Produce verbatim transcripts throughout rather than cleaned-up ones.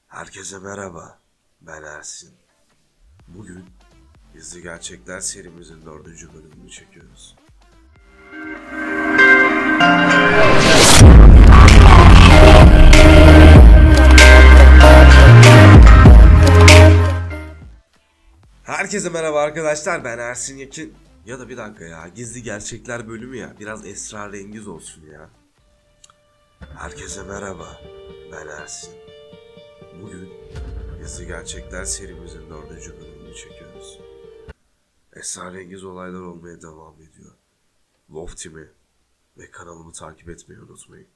Herkese merhaba, ben Ersin. Bugün Gizli Gerçekler serimizin dördüncü bölümünü çekiyoruz. Herkese merhaba arkadaşlar, ben Ersin Yekin. Ya da bir dakika ya, Gizli Gerçekler bölümü ya, biraz esrarengiz olsun ya. Herkese merhaba, ben Ersin. Bugün Gizli Gerçekler serimizin dördüncü bölümünü çekiyoruz. Esrarengiz olaylar olmaya devam ediyor. Wolf Team'i ve kanalımı takip etmeyi unutmayın.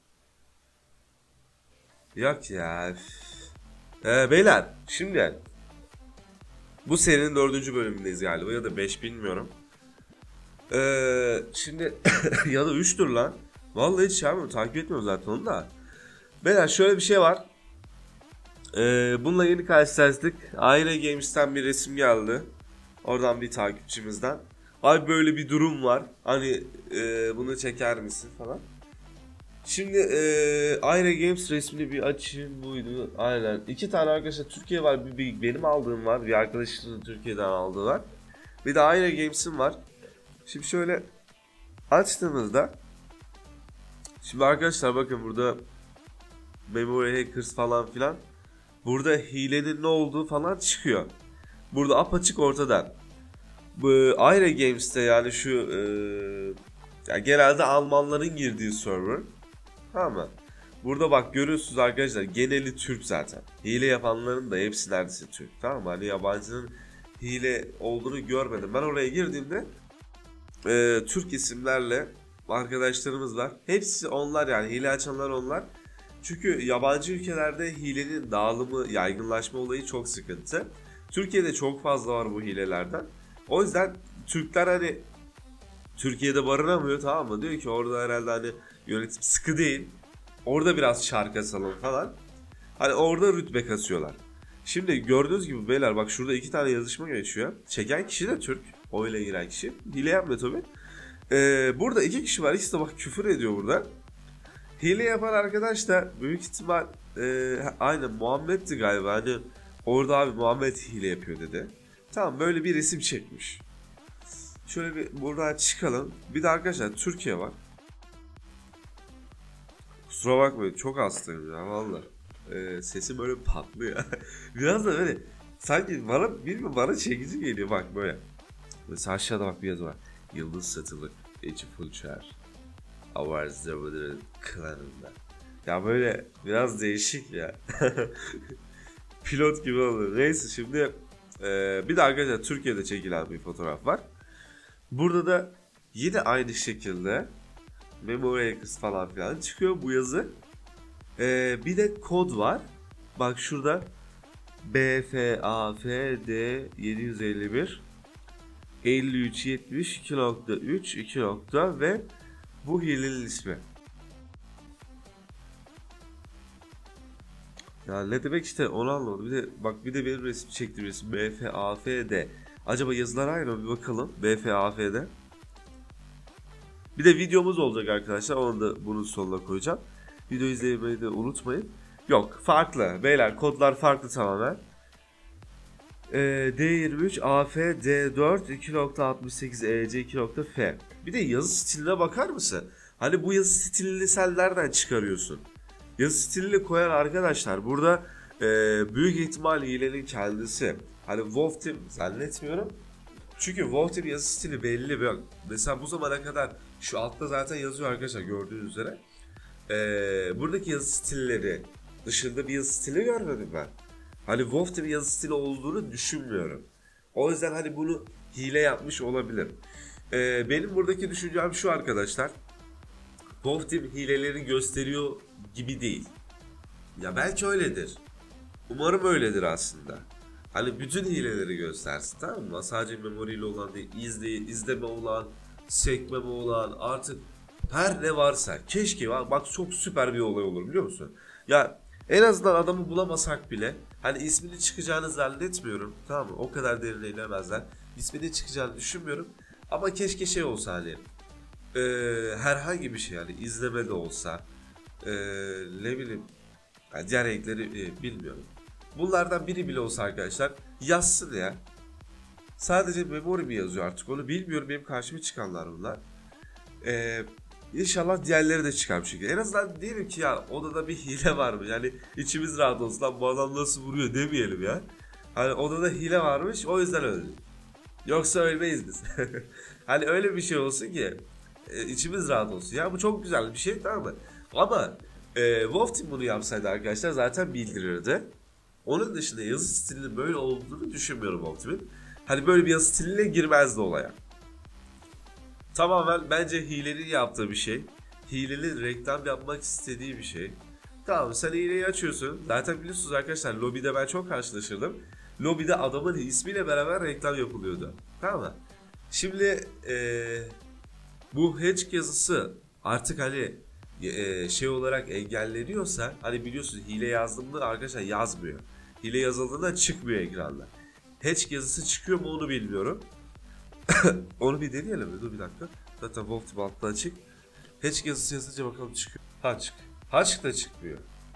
Yok ya. Ee, beyler şimdi bu serinin dördüncü bölümündeyiz galiba ya da beş bilmiyorum. Ee, şimdi ya da üçtür lan. Vallahi hiç şey yapmıyorum, takip etmiyorum zaten onu da. Beyler şöyle bir şey var. Ee, bununla yeni karşılaştık. Aile Games'ten bir resim geldi. Oradan bir takipçimizden. Abi böyle bir durum var. Hani e, bunu çeker misin falan. Şimdi e, Aile Games resmini bir açayım, buydu. Aynen. İki tane arkadaşlar Türkiye var. Bir, bir benim aldığım var. Bir arkadaşımın Türkiye'den aldığı var. Bir de Aile Games'in var. Şimdi şöyle açtığımızda. Şimdi arkadaşlar bakın burada Memory Hackers falan filan. Burada hilenin ne olduğu falan çıkıyor. Burada apaçık ortada. Bu Aile Games'te yani şu e, yani genelde Almanların girdiği server. Tamam mı? Burada bak görüyorsunuz arkadaşlar, geneli Türk zaten. Hile yapanların da hepsi neredeyse Türk. Tamam mı? Hani yabancının hile olduğunu görmedim. Ben oraya girdiğimde e, Türk isimlerle arkadaşlarımız var. Hepsi onlar, yani hile açanlar onlar. Çünkü yabancı ülkelerde hilenin dağılımı, yaygınlaşma olayı çok sıkıntı. Türkiye'de çok fazla var bu hilelerden. O yüzden Türkler hani Türkiye'de barınamıyor, tamam mı? Diyor ki orada herhalde hani yönetim sıkı değil. Orada biraz şark asalım falan. Hani orada rütbe kasıyorlar. Şimdi gördüğünüz gibi beyler bak şurada iki tane yazışma geçiyor. Çeken kişi de Türk. Oyla giren kişi. Hile yapmıyor tabii. Ee, burada iki kişi var. İkisi de bak küfür ediyor burada. Hile yapan arkadaş da büyük ihtimal e, aynen Muhammed'ti galiba. Hani orada abi Muhammed hile yapıyor dedi. Tamam, böyle bir resim çekmiş. Şöyle bir buradan çıkalım. Bir de arkadaşlar Türkiye var. Kusura bakmayın, çok hastayım ya valla. Ee, sesim böyle patlıyor. Biraz da böyle sanki bana bilmiyorum, bana çekici geliyor bak böyle. Mesela aşağıda bak bir yazı var. Yıldız satılık. Eci Fulçer. Avarz'ın klanında. Ya böyle biraz değişik ya. Pilot gibi oluyor. Neyse şimdi e, bir de arkadaşlar Türkiye'de çekilen bir fotoğraf var. Burada da yine aynı şekilde Memory Hackers falan filan çıkıyor bu yazı. E, bir de kod var. Bak şurada B F A F D yedi yüz elli bir elli üç yetmiş iki nokta üç iki nokta ve bu hilenin ismi. Ya ne demek işte onu anlamadım. Bir de bak bir de benim resim çektiğim resim B F A F D. Acaba yazılar aynı mı? Bir bakalım. B F A F D. Bir de videomuz olacak arkadaşlar. Onu da bunun sonuna koyacağım. Video izlemeyi de unutmayın. Yok, farklı. Beyler kodlar farklı tamamen. Ee, D yirmi üç A F D dört iki nokta altmış sekiz E C iki nokta F. Bir de yazı stiline bakar mısın? Hani bu yazı stilini sen nereden çıkarıyorsun? Yazı stilini koyan arkadaşlar burada e, büyük ihtimal hilenin kendisi. Hani Wolf Team zannetmiyorum. Çünkü Wolf Team yazı stili belli. Bak, mesela bu zamana kadar şu altta zaten yazıyor arkadaşlar gördüğünüz üzere. E, buradaki yazı stilleri dışında bir yazı stili görmedim ben. Hani Wolf Team yazı stili olduğunu düşünmüyorum. O yüzden hani bunu hile yapmış olabilir. Ee, benim buradaki düşüncem şu arkadaşlar. Wolf Team hileleri gösteriyor gibi değil. Ya belki öyledir. Umarım öyledir aslında. Hani bütün hileleri göstersin, tamam mı? Sadece memoriyle olan değil, izle, izleme olan, sekmeme olan, artık her ne varsa. Keşke, bak çok süper bir olay olur biliyor musun? Ya en azından adamı bulamasak bile hani ismini çıkacağını zannetmiyorum. Tamam mı? O kadar derine inemezler. İsmini çıkacağını düşünmüyorum. Ama keşke şey olsa hani e, herhangi bir şey, yani izleme de olsa e, ne bileyim yani diğer renkleri e, bilmiyorum. Bunlardan biri bile olsa arkadaşlar yazsın ya. Sadece memory mi yazıyor artık onu bilmiyorum, benim karşıma çıkanlar bunlar. Ee, inşallah diğerleri de çıkar bir şekilde. En azından diyelim ki ya odada bir hile varmış. Yani içimiz rahat olsun, lan bu adam nasıl vuruyor demeyelim ya. Hani odada hile varmış, o yüzden öldü. Yoksa ölmeyiz biz. Hani öyle bir şey olsun ki e, içimiz rahat olsun. Ya bu çok güzel bir şey, tamam mı? Ama e, Wolf Team bunu yapsaydı arkadaşlar zaten bildirirdi. Onun dışında yazı stilinin böyle olduğunu düşünmüyorum Wolf Team'in. Hani böyle bir yazı stiliyle girmezdi olaya. Tamamen bence hilenin yaptığı bir şey. Hilenin reklam yapmak istediği bir şey. Tamam, sen hileyi açıyorsun. Zaten biliyorsunuz arkadaşlar, lobide ben çok karşılaşırdım. Lobide adamın ismiyle beraber reklam yapılıyordu. Tamam mı? Şimdi ee, bu hedge yazısı artık hani ee, şey olarak engelleniyorsa, hani biliyorsunuz hile yazdığımda arkadaşlar yazmıyor. Hile yazıldığında çıkmıyor ekranda. Hedge yazısı çıkıyor mu onu bilmiyorum. Onu bir deneyelim mi? Dur bir dakika. Zaten Wolf Team altta açık. Hedge yazısı yazınca bakalım çıkıyor. Ha çık. Ha çık da çıkmıyor.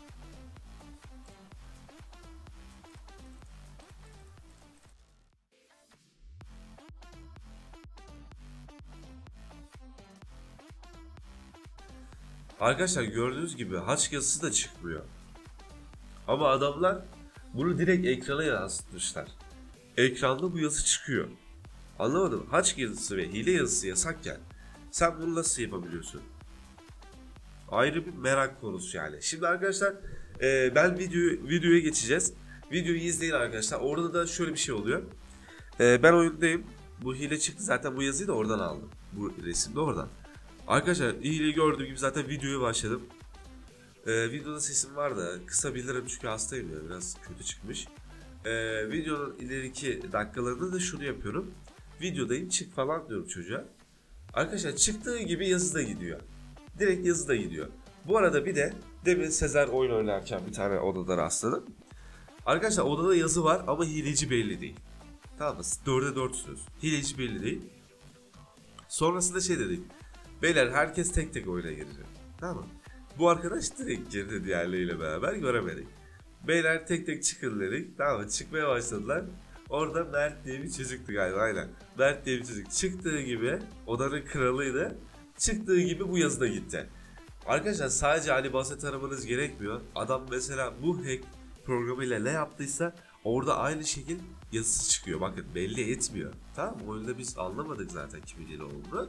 Arkadaşlar gördüğünüz gibi haç yazısı da çıkmıyor. Ama adamlar bunu direkt ekrana yansıtmışlar. Ekranda bu yazı çıkıyor. Anlamadım. Haç yazısı ve hile yazısı yasakken sen bunu nasıl yapabiliyorsun? Ayrı bir merak konusu yani. Şimdi arkadaşlar e, ben videoyu, videoya geçeceğiz. Videoyu izleyin arkadaşlar. Orada da şöyle bir şey oluyor. E, ben oyundayım. Bu hile çıktı. Zaten bu yazıyı da oradan aldım. Bu resim de oradan. Arkadaşlar hileyi gördüğüm gibi zaten videoya başladım. E, videoda sesim var da kısa bilirim çünkü hastayım ya. Biraz kötü çıkmış. E, videonun ileriki dakikalarında da şunu yapıyorum. Videodayım, çık falan diyorum çocuğa. Arkadaşlar çıktığı gibi yazı da gidiyor. Direkt yazı da gidiyor. Bu arada bir de demin Sezer oyun oynarken bir tane odada rastladım. Arkadaşlar odada yazı var ama hileci belli değil. Tamam mı? dörde dörtsünüz. Hileci belli değil. Sonrasında şey dedik. Beyler herkes tek tek oyuna girecek. Tamam mı? Bu arkadaş direkt girdi diğerleriyle beraber, göremedik. Beyler tek tek çıkın dedik. Tamam mı? Çıkmaya başladılar. Orada Mert diye bir çocuktu galiba, aynen. Mert diye bir çocuk çıktığı gibi, odanın kralıydı. Çıktığı gibi bu yazıda gitti. Arkadaşlar sadece hani basit aramanız gerekmiyor. Adam mesela bu hack programıyla ne yaptıysa orada aynı şekil yazısı çıkıyor. Bakın belli etmiyor. Tamam mı? Oyunda biz anlamadık zaten kimin yine olduğunu.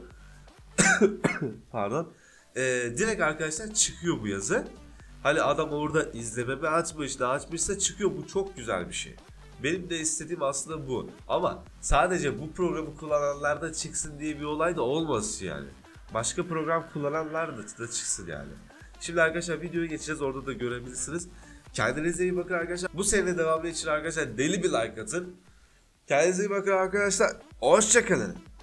Pardon. Ee, direkt arkadaşlar çıkıyor bu yazı. Hani adam orada izlememi açmış da açmışsa çıkıyor. Bu çok güzel bir şey. Benim de istediğim aslında bu. Ama sadece bu programı kullananlarda çıksın diye bir olay da olmasın yani. Başka program kullananlar da çıksın yani. Şimdi arkadaşlar videoya geçeceğiz, orada da görebilirsiniz. Kendinize iyi bakın arkadaşlar. Bu serinin devamı için arkadaşlar deli bir like atın. Kendinize iyi bakın arkadaşlar. Hoşçakalın.